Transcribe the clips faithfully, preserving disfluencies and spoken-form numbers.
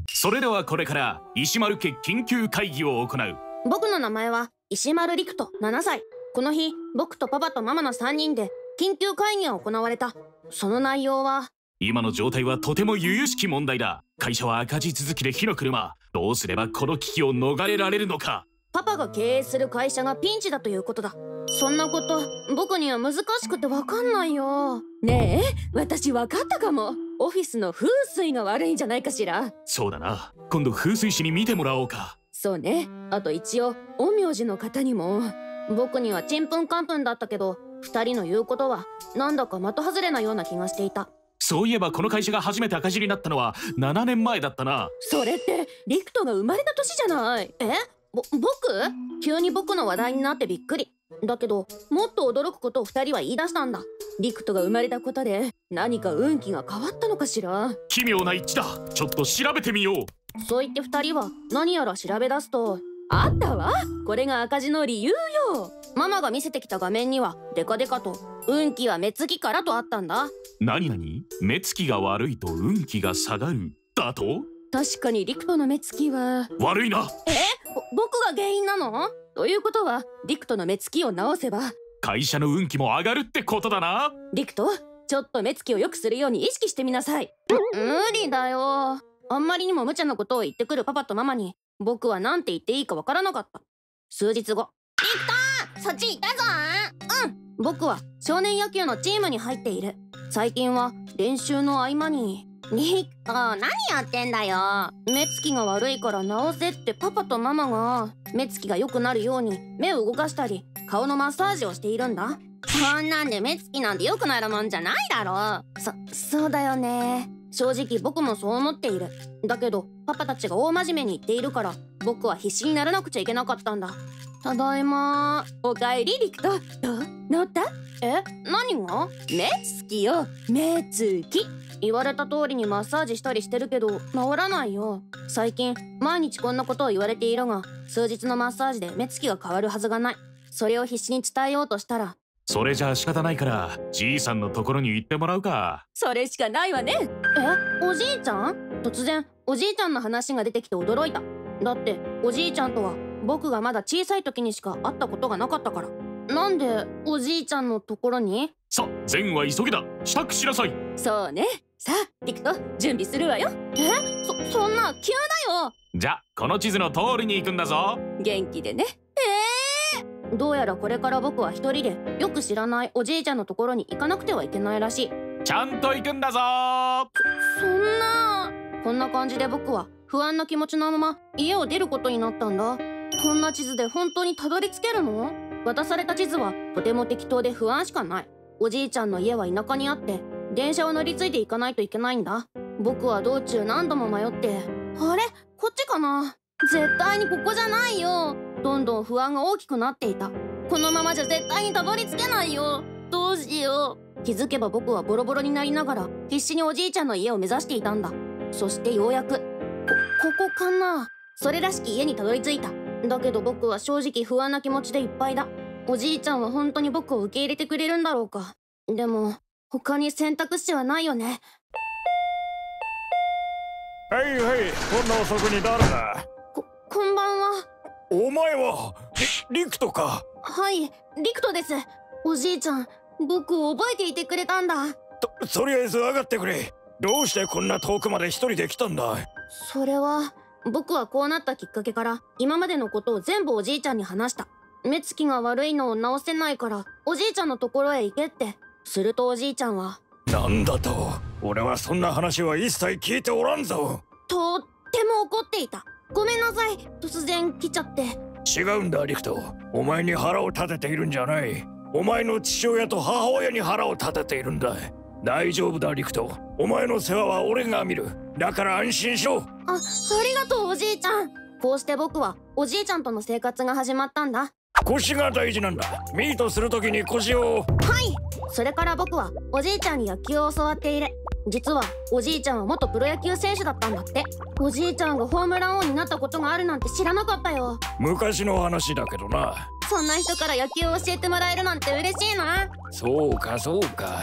それではこれから石丸家緊急会議を行う。 僕の名前は石丸陸斗、ななさい。この日、僕とパパとママのさんにんで緊急会議が行われた。その内容は、 今の状態はとても由々しき問題だ。会社は赤字続きで火の車。どうすればこの危機を逃れられるのか。 パパが経営する会社がピンチだということだ。そんなこと僕には難しくてわかんないよ。ねえ、私わかったかも。オフィスの風水が悪いんじゃないかしら。 そうだな。今度風水師に見てもらおうか。 そうね。あと一応陰陽師の方にも。僕にはちんぷんかんぷんだったけど、二人の言うことはなんだか的外れなような気がしていた。 そういえばこの会社が初めて赤字になったのはななねんまえだったな。 それって陸斗が生まれた年じゃない。え、ぼ僕急に僕の話題になってびっくりだけど、もっと驚くことを二人は言い出したんだ。陸斗が生まれたことで何か運気が変わったのかしら。 奇妙な一致だ。ちょっと調べてみよう。 そう言って二人は何やら調べ出すと、あったわ。これが赤字の理由よ。ママが見せてきた画面にはデカデカと運気は目つきからとあったんだ。 何何？目つきが悪いと運気が下がるだと？ 確かに陸斗の目つきは悪いな。 え？僕が原因なの？ということは陸斗の目つきを直せば会社の運気も上がるってことだな。 陸斗、ちょっと目つきを良くするように意識してみなさい。無理だよ。あんまりにも無茶なことを言ってくるパパとママに僕は何て言っていいかわからなかった。数日後、陸斗、そっち行ったぞ。うん、僕は少年野球のチームに入っている。最近は練習の合間に、陸斗、何やってんだよ。目つきが悪いから直せってパパとママが目つきが良くなるように目を動かしたり顔のマッサージをしているんだ。そんなんで目つきなんて良くなるもんじゃないだろ。そ、そうだよね。正直僕もそう思っている。だけどパパたちが大真面目に言っているから僕は必死にならなくちゃいけなかったんだ。ただいま。おかえり陸斗。どう？治った？え？何が？目つきよ。目つき。言われた通りにマッサージしたりしてるけど治らないよ。最近毎日こんなことを言われているが、数日のマッサージで目つきが変わるはずがない。それを必死に伝えようとしたら、 それじゃあ仕方ないからじいさんのところに行ってもらうか。 それしかないわね。え、おじいちゃん？突然おじいちゃんの話が出てきて驚いた。だっておじいちゃんとは僕がまだ小さい時にしか会ったことがなかったから。なんでおじいちゃんのところに？ さあ、善は急ぎだ。支度しなさい。 そうね。さあ陸斗、準備するわよ。え、そ、そんな急だよ。 じゃ、この地図の通りに行くんだぞ。 元気でね。えー、どうやらこれから僕は一人でよく知らないおじいちゃんのところに行かなくてはいけないらしい。 ちゃんと行くんだぞ。 そ、そんな。こんな感じで僕は不安な気持ちのまま家を出ることになったんだ。こんな地図で本当にたどり着けるの？渡された地図はとても適当で不安しかない。おじいちゃんの家は田舎にあって電車を乗り継いで行かないといけないんだ。僕は道中何度も迷って、あれ？こっちかな？絶対にここじゃないよ。どんどん不安が大きくなっていた。このままじゃ絶対にたどり着けないよ。どうしよう。気づけば僕はボロボロになりながら必死におじいちゃんの家を目指していたんだ。そしてようやく、こ、ここかな？それらしき家にたどり着いた。だけど僕は正直不安な気持ちでいっぱいだ。おじいちゃんは本当に僕を受け入れてくれるんだろうか。でも他に選択肢はないよね。 はいはい、こんな遅くに誰だ？ こ、こんばんは。 お前は、り、陸斗か？ はい、陸斗です。おじいちゃん、僕を覚えていてくれたんだ。 と、とりあえず上がってくれ。どうしてこんな遠くまで一人で来たんだ？ それは、僕はこうなったきっかけから今までのことを全部おじいちゃんに話した。目つきが悪いのを直せないからおじいちゃんのところへ行けって。するとおじいちゃんは、 なんだと？俺はそんな話は一切聞いておらんぞ。 とっても怒っていた。ごめんなさい、突然来ちゃって。 違うんだ陸斗、お前に腹を立てているんじゃない。お前の父親と母親に腹を立てているんだ。大丈夫だ陸斗、お前の世話は俺が見る。だから安心しろ。 あ、ありがとうおじいちゃん。こうして僕はおじいちゃんとの生活が始まったんだ。 腰が大事なんだ。ミートするときに腰を。 はい。それから僕はおじいちゃんに野球を教わっている。実はおじいちゃんは元プロ野球選手だったんだって。おじいちゃんがホームラン王になったことがあるなんて知らなかったよ。 昔の話だけどな。 そんな人から野球を教えてもらえるなんて嬉しいな。 そうかそうか。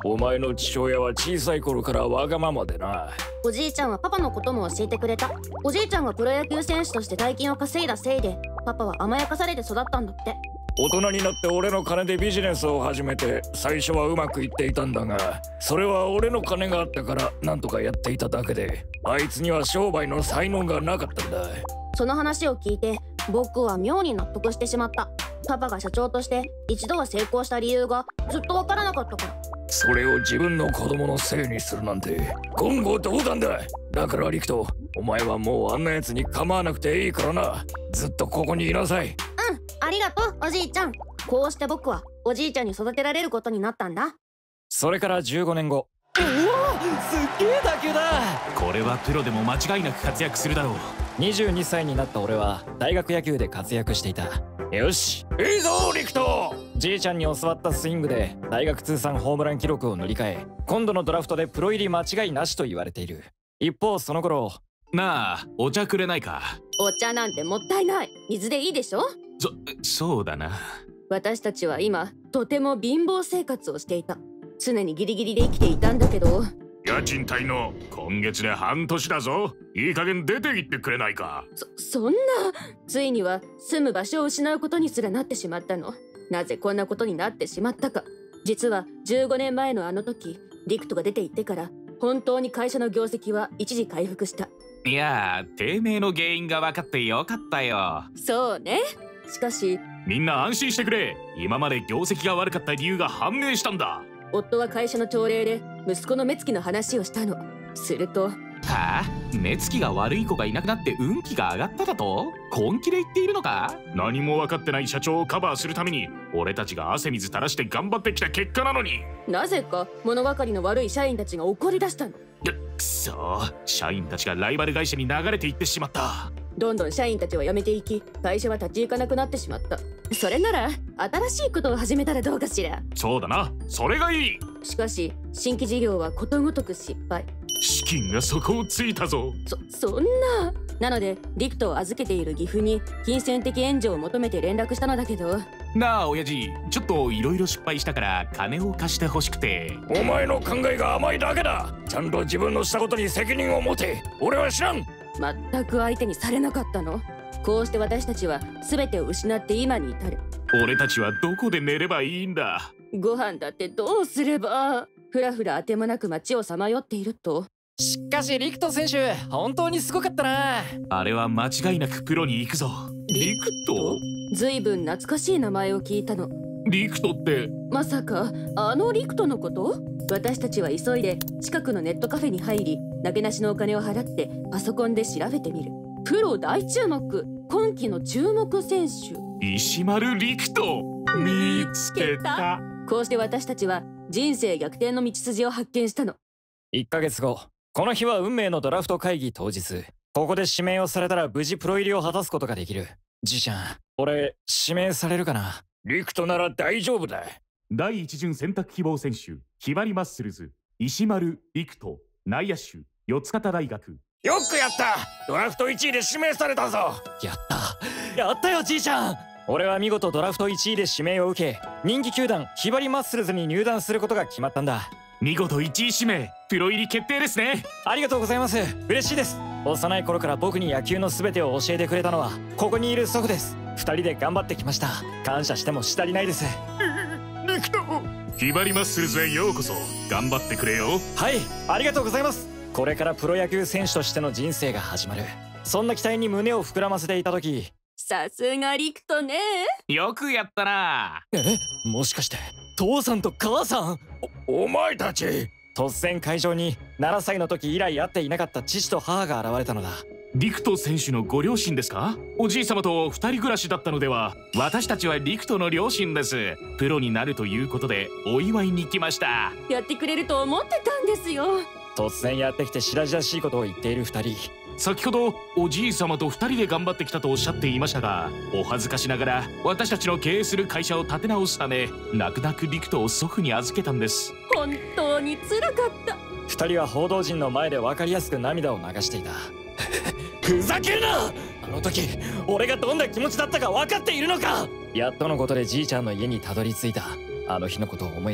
お前の父親は小さい頃からわがままでな。 おじいちゃんはパパのことも教えてくれた。おじいちゃんがプロ野球選手として大金を稼いだせいでパパは甘やかされて育ったんだって。 大人になって俺の金でビジネスを始めて最初はうまくいっていたんだが、それは俺の金があったからなんとかやっていただけで、あいつには商売の才能がなかったんだ。 その話を聞いて僕は妙に納得してしまった。パパが社長として一度は成功した理由がずっとわからなかったから。 それを自分の子供のせいにするなんて言語道断だ。だからリクト、お前はもうあんなやつに構わなくていいからな。ずっとここにいなさい。 うん、ありがとうおじいちゃん。こうして僕はおじいちゃんに育てられることになったんだ。 それからじゅうごねんご。うわ、すっげえ打球だ。 これはプロでも間違いなく活躍するだろう。 にじゅうにさいになった俺は大学野球で活躍していた。よし、 いいぞリクト。 じいちゃんに教わったスイングで大学通算ホームラン記録を塗り替え、今度のドラフトでプロ入り間違いなしと言われている。一方その頃、 なあ、お茶くれないか。 お茶なんてもったいない。水でいいでしょ。 そ、そうだな。 私たちは今とても貧乏生活をしていた。常にギリギリで生きていたんだけど、 家賃滞納今月で半年だぞ。いい加減出て行ってくれないか。 そ、そんな。ついには住む場所を失うことにすらなってしまったの。なぜこんなことになってしまったか。実はじゅうごねんまえのあの時、リクトが出て行ってから本当に会社の業績は一時回復した。 いやー、低迷の原因が分かってよかったよ。 そうね。しかしみんな安心してくれ。今まで業績が悪かった理由が判明したんだ。 夫は会社の朝礼で息子の目つきの話をしたの。すると、 はあ、目つきが悪い子がいなくなって運気が上がっただと？本気で言っているのか？何も分かってない社長をカバーするために俺たちが汗水垂らして頑張ってきた結果なのに、 なぜか物分かりの悪い社員たちが怒り出したの。 くそ、社員たちがライバル会社に流れていってしまった。 どんどん社員たちは辞めていき、会社は立ち行かなくなってしまった。それなら新しいことを始めたらどうかしら。 そうだな、それがいい。 しかし新規事業はことごとく失敗。 資金が底をついたぞ。 そ、そんな。なのでリクトを預けている岐阜に金銭的援助を求めて連絡したのだけど。 なあ親父、ちょっといろいろ失敗したから金を貸してほしくて。 お前の考えが甘いだけだ。ちゃんと自分のしたことに責任を持て。俺は知らん。 全く相手にされなかったの。こうして私たちは全てを失って今に至る。 俺たちはどこで寝ればいいんだ。 ご飯だってどうすれば。ふらふらあてもなく街をさまよっていると。 しかしリクト選手、本当にすごかったな。 あれは間違いなくプロに行くぞ。リクト？ ずいぶん懐かしい名前を聞いたの。 リクトってまさかあのリクトのこと？私たちは急いで近くのネットカフェに入り、投げなしのお金を払ってパソコンで調べてみる。プロ大注目、今季の注目選手、 石丸陸斗。見つけた。 こうして私たちは人生逆転の道筋を発見したの。 いっかげつご、この日は運命のドラフト会議当日。ここで指名をされたら無事プロ入りを果たすことができる。じいちゃん、俺指名されるかな？ リクトなら大丈夫だ。 だいいち巡選択希望選手、ひばりマッスルズ、石丸陸斗、内野手、四方大学。 よくやった。ドラフトいちいで指名されたぞ。 やったやったよじいちゃん。俺は見事ドラフトいちいで指名を受け、人気球団ひばりマッスルズに入団することが決まったんだ。 見事いちい指名、プロ入り決定ですね。 ありがとうございます。嬉しいです。幼い頃から僕に野球の全てを教えてくれたのはここにいる祖父です。ふたりで頑張ってきました。感謝してもしたりないです。 陸斗、ひばりマッスルズへようこそ。頑張ってくれよ。 はい、ありがとうございます。これからプロ野球選手としての人生が始まる。そんな期待に胸を膨らませていた時、 さすがリクトね。 よくやったな。 え、もしかして父さんと母さん？ お、お前たち。 突然会場にななさいの時以来会っていなかった父と母が現れたのだ。 陸斗選手のご両親ですか？おじい様と二人暮らしだったのでは？私たちは陸斗の両親です。プロになるということでお祝いに来ました。 やってくれると思ってたんですよ。 突然やってきて白々しいことを言っている二人。 先ほどおじい様と二人で頑張ってきたとおっしゃっていましたが、お恥ずかしながら私たちの経営する会社を立て直すため泣く泣く陸斗を祖父に預けたんです。 本当につらかった。 二人は報道陣の前で分かりやすく涙を流していた。ふざけるな！あの時俺がどんな気持ちだったか分かっているのか！やっとのことでじいちゃんの家にたどり着いた。あの日のことを思い出し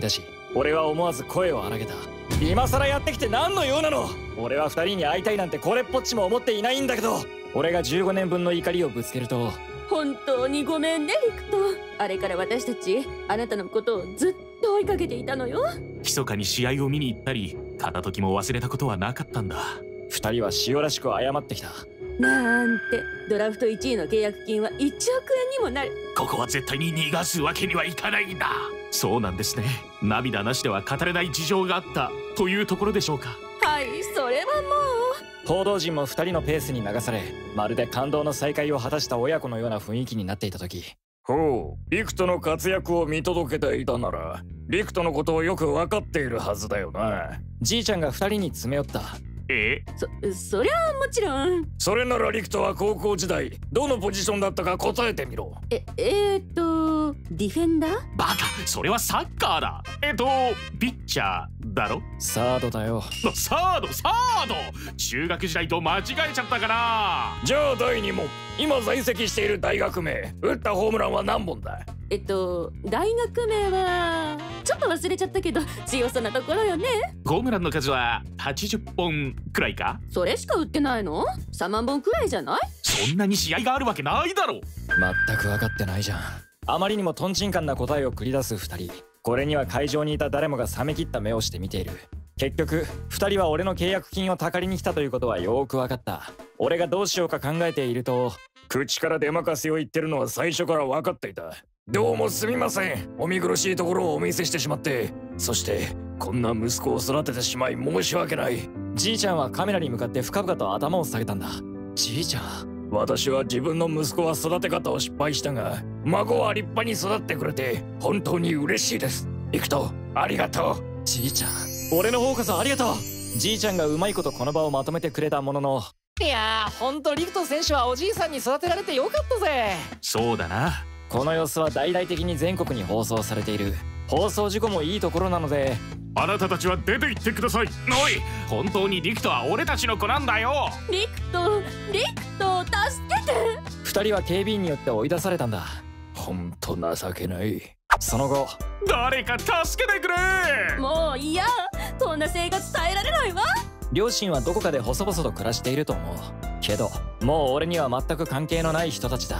俺は思わず声を荒げた。今さらやってきて何の用なの。俺は二人に会いたいなんてこれっぽっちも思っていないんだけど。俺がじゅうごねんぶんの怒りをぶつけると、 本当にごめんねリクト。あれから私たちあなたのことをずっと追いかけていたのよ。 密かに試合を見に行ったり片時も忘れたことはなかったんだ。 二人は塩らしく謝ってきた。 なんてドラフトいちいの契約金はいちおくえんにもなる。 ここは絶対に逃がすわけにはいかないんだ。そうなんですね。涙なしでは語れない事情があったというところでしょうか。 はい、それはもう。 報道陣も二人のペースに流され、まるで感動の再会を果たした親子のような雰囲気になっていた時、 ほう、リクトの活躍を見届けていたならリクトのことをよく分かっているはずだよな。 じいちゃんが二人に詰め寄った。 えそそりゃあもちろん。 それならリクトは高校時代どのポジションだったか答えてみろ。 ええー、っとディフェンダー。 バカ、それはサッカーだ。えっとピッチャーだろ。 サードだよ。 サードサード中学時代と間違えちゃったかな。 じゃあだいに問、今在籍している大学名、打ったホームランは何本だ。 えっと大学名はちょっと忘れちゃったけど強そうなところよね。 ホームランの数ははちじゅっぽんくらいか。 それしか打ってないの？さんまんぼんくらいじゃない？ そんなに試合があるわけないだろ。 全く分かってないじゃん。あまりにもトンチンカンな答えを繰り出す二人。これには会場にいた誰もが冷め切った目をして見ている。結局二人は俺の契約金をたかりに来たということはよーく分かった。俺がどうしようか考えていると、 口から出まかせを言ってるのは最初から分かっていた。どうもすみません。お見苦しいところをお見せしてしまって、そしてこんな息子を育ててしまい申し訳ない。 じいちゃんはカメラに向かって深々と頭を下げたんだ。じいちゃん、 私は自分の息子は育て方を失敗したが、孫は立派に育ってくれて本当に嬉しいです。リクト、ありがとう。 じいちゃん、俺の方こそありがとう。じいちゃんがうまいことこの場をまとめてくれたものの、いやー、ほんとリクト選手はおじいさんに育てられてよかったぜ。 そうだな。 この様子は大々的に全国に放送されている。放送事故もいいところなので、 あなたたちは出て行ってください。おい、本当にリクトは俺たちの子なんだよ。 リクト、リクト、助けて。 二人は警備員によって追い出されたんだ。 ほんと情けない。 その後、 誰か助けてくれ。 もう嫌。こんな生活耐えられないわ。 両親はどこかで細々と暮らしていると思うけど、もう俺には全く関係のない人たちだ。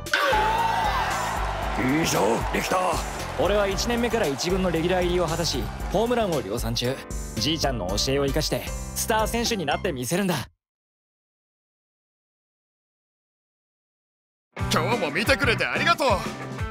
いいぞリクト。 俺はいちねんめから一軍のレギュラー入りを果たし、ホームランを量産中。じいちゃんの教えを生かしてスター選手になってみせるんだ。 今日も見てくれてありがとう。